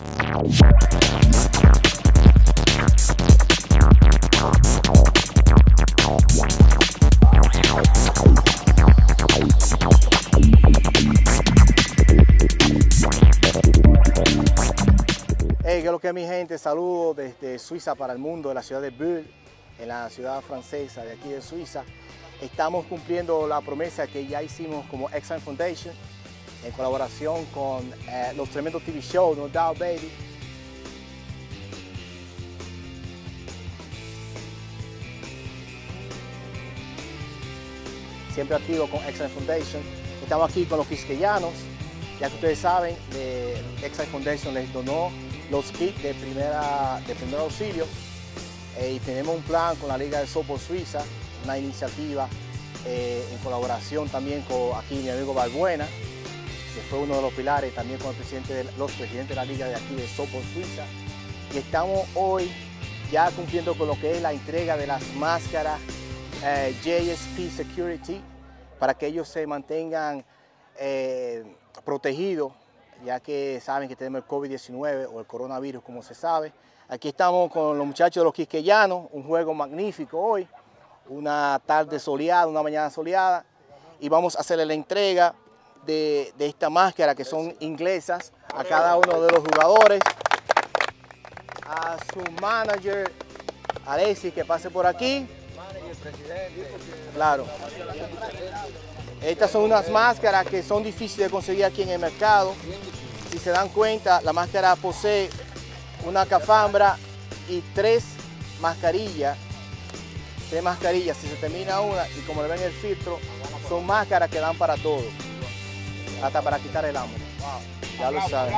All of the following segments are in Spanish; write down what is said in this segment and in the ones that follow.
Hey, ¿qué es lo que es, mi gente? Saludos desde Suiza para el mundo, de la ciudad de Bulle, en la ciudad francesa de aquí de Suiza. Estamos cumpliendo la promesa que ya hicimos como Exxon Foundation en colaboración con los tremendos TV shows, No Doubt Baby. Siempre activo con Exxon Foundation. Estamos aquí con los quisqueyanos. Ya que ustedes saben, Exxon Foundation les donó los kits de primer auxilio y tenemos un plan con la Liga de Softball Suiza, una iniciativa en colaboración también con aquí mi amigo Balbuena, que fue uno de los pilares, también con los presidentes de la Liga de aquí de Softball Suiza. Y estamos hoy ya cumpliendo con lo que es la entrega de las máscaras JSP Security para que ellos se mantengan protegidos, ya que saben que tenemos el COVID-19 o el coronavirus, como se sabe. Aquí estamos con los muchachos de los quisqueyanos, un juego magnífico hoy, una tarde soleada, una mañana soleada, y vamos a hacerle la entrega de esta máscara que son inglesas a cada uno de los jugadores, a su manager, Alexis, que pase por aquí. Claro. Estas son unas máscaras que son difíciles de conseguir aquí en el mercado. Si se dan cuenta, la máscara posee una cafambra y tres mascarillas. Si se termina una, y como le ven el filtro, son máscaras que dan para todo, hasta para quitar el hambre. Ya lo saben.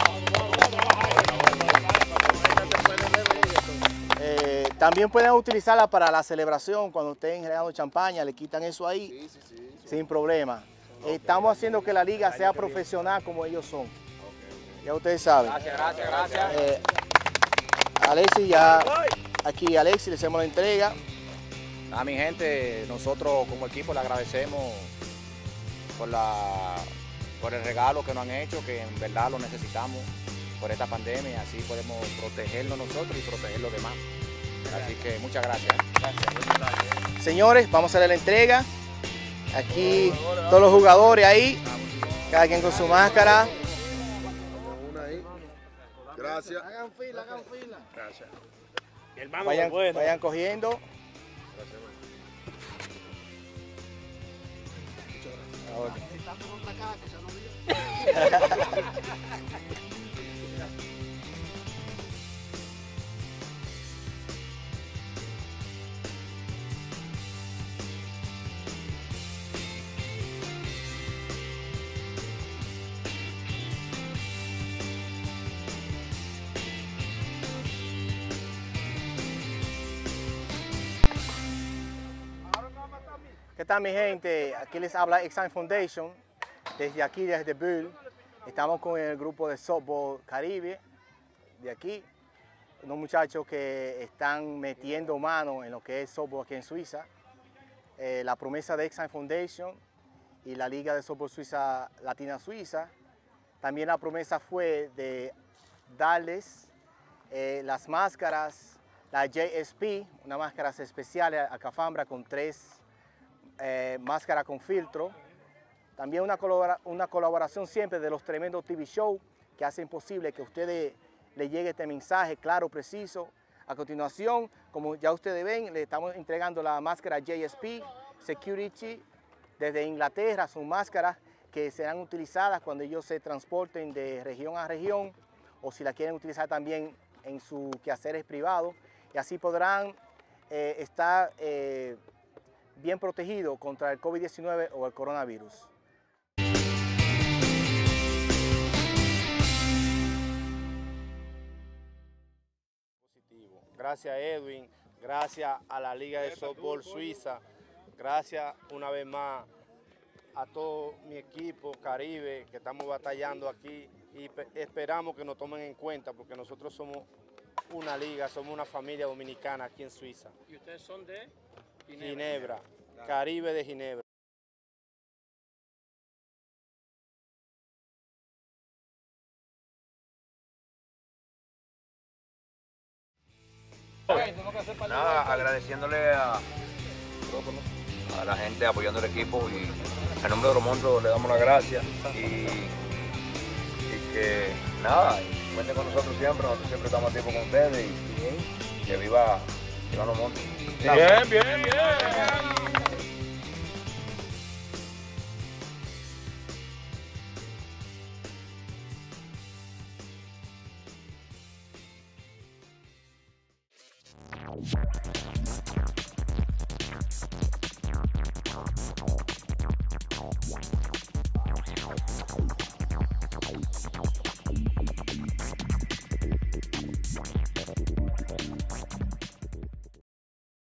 También pueden utilizarla para la celebración, cuando estén regalando champaña, le quitan eso ahí, sin problema. Estamos haciendo que la liga sea profesional como ellos son. Ya ustedes saben. Gracias. Alexis, ya aquí Alexis le hacemos la entrega. A mi gente, nosotros como equipo le agradecemos por el regalo que nos han hecho, que en verdad lo necesitamos por esta pandemia, así podemos protegernos nosotros y proteger los demás. Así que muchas gracias. Señores, vamos a hacer la entrega. Aquí todos los jugadores ahí, cada quien con su máscara. Gracias. Hagan fila. Gracias. Vayan cogiendo. ¿Qué tal, mi gente? Aquí les habla Exxon Foundation, desde aquí, desde Bulle. Estamos con el grupo de softball Caribe, de aquí. Unos muchachos que están metiendo mano en lo que es softball aquí en Suiza. La promesa de Exxon Foundation y la Liga de Softball Suiza Latina Suiza. También la promesa fue de darles las máscaras, la JSP, una máscara especial a cafambra con tres máscara con filtro. También una colaboración siempre de los tremendos TV shows que hacen posible que a ustedes les llegue este mensaje claro, preciso. A continuación, como ya ustedes ven, le estamos entregando la máscara JSP Security desde Inglaterra. Son máscaras que serán utilizadas cuando ellos se transporten de región a región, o si la quieren utilizar también en sus quehaceres privados, y así podrán estar bien protegido contra el COVID-19 o el coronavirus. Gracias, Edwin, gracias a la Liga de Softball Suiza, gracias una vez más a todo mi equipo Caribe que estamos batallando aquí, y esperamos que nos tomen en cuenta porque nosotros somos una liga, somos una familia dominicana aquí en Suiza. ¿Y ustedes son de Ginebra, Caribe de Ginebra. Nada, agradeciéndole a la gente apoyando el equipo y en nombre de los monstruos le damos las gracias y que nada, cuenten con nosotros siempre estamos a tiempo con ustedes y que viva los monstruos. Bien, bien, bien.